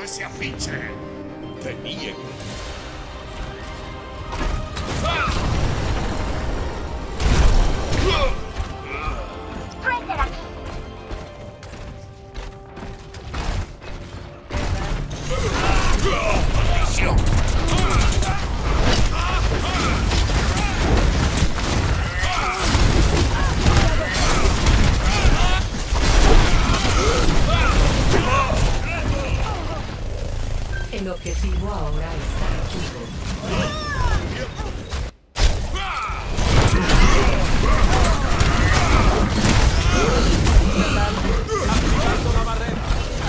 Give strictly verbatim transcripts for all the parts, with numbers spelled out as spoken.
ese afiche! ¡Te niego! Tracer aquí. ¡Maldición! El objetivo ahora está activo. Activando la barrera.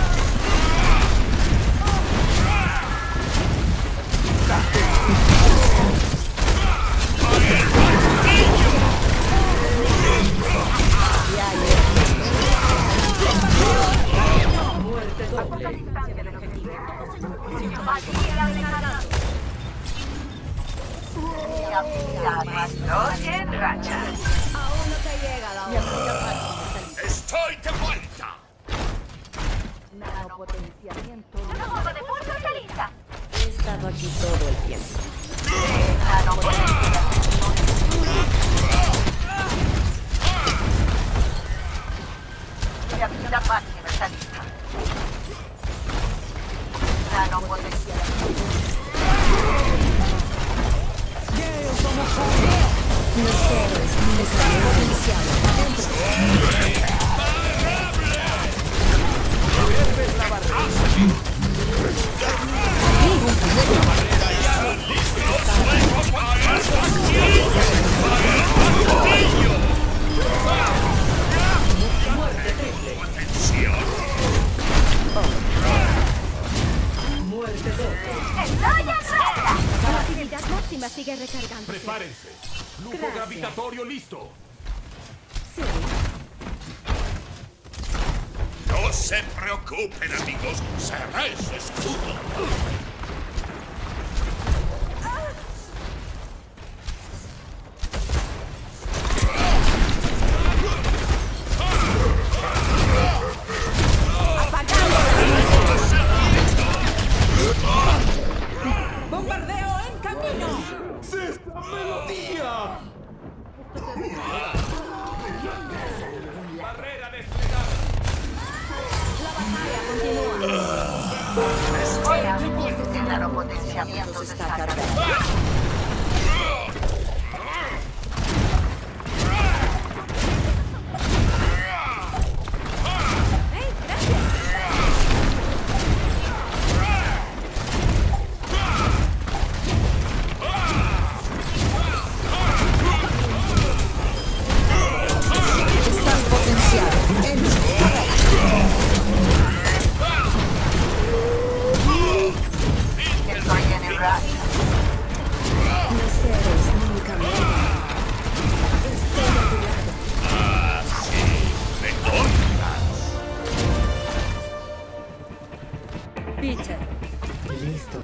Muerte doble. Dos en racha. Aún no te llega la hora. ¡Estoy de vuelta! Nanopotenciamiento. Una bomba de pulso está lista. He estado aquí todo el tiempo. La máquina está lista. Nanopotenciamiento. Los héroes están potenciados. Pierdes la barrera. ¡Atención! Muerte doble. ¡Estoy en racha! La actividad máxima sigue recargándose. Prepárense. Flujo Gracias. gravitatorio listo. Sí. No se preocupen, amigos. Será ese escudo. ¡Bombardeo en camino! ¡Esta melodía! Barrera desplegada. La batalla continúa. Espera, el nanopotenciamiento se está cargando. ¡Hey, gracias! Estás potenciado. Estoy en racha. Los héroes nunca mueren. Estoy a tu lado. ¡Ah, sí! ¡Me honras! Peter. Listo.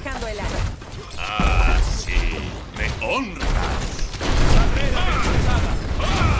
Marcando el área. Ah, sí. Me honras. Barrera desplegada.